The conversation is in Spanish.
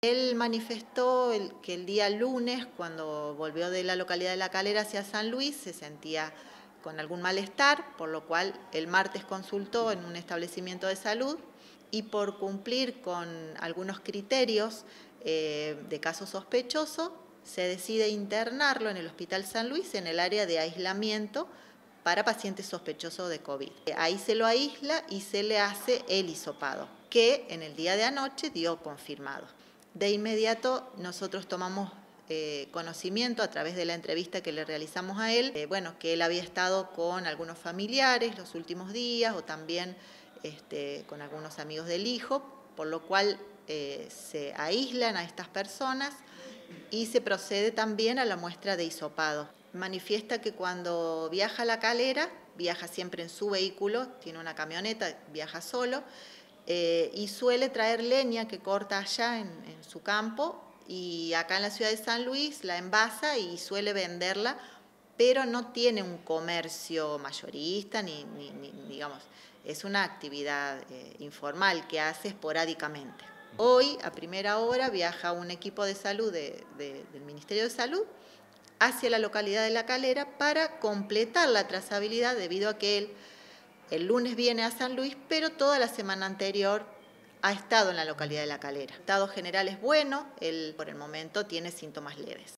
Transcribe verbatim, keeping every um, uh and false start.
Él manifestó el, que el día lunes, cuando volvió de la localidad de La Calera hacia San Luis, se sentía con algún malestar, por lo cual el martes consultó en un establecimiento de salud y por cumplir con algunos criterios eh, de caso sospechoso, se decide internarlo en el Hospital San Luis en el área de aislamiento para pacientes sospechosos de COVID. Ahí se lo aísla y se le hace el hisopado, que en el día de anoche dio confirmado. De inmediato nosotros tomamos eh, conocimiento a través de la entrevista que le realizamos a él, eh, bueno, que él había estado con algunos familiares los últimos días o también este, con algunos amigos del hijo, por lo cual eh, se aíslan a estas personas y se procede también a la muestra de hisopado. Manifiesta que cuando viaja a La Calera, viaja siempre en su vehículo, tiene una camioneta, viaja solo, eh, y suele traer leña que corta allá en, en su campo, y acá en la ciudad de San Luis la envasa y suele venderla, pero no tiene un comercio mayorista, ni, ni, ni digamos, es una actividad eh, informal que hace esporádicamente. Hoy, a primera hora, viaja un equipo de salud de, de, del Ministerio de Salud hacia la localidad de La Calera para completar la trazabilidad, debido a que él el lunes viene a San Luis, pero toda la semana anterior ha estado en la localidad de La Calera. El estado general es bueno, él por el momento tiene síntomas leves.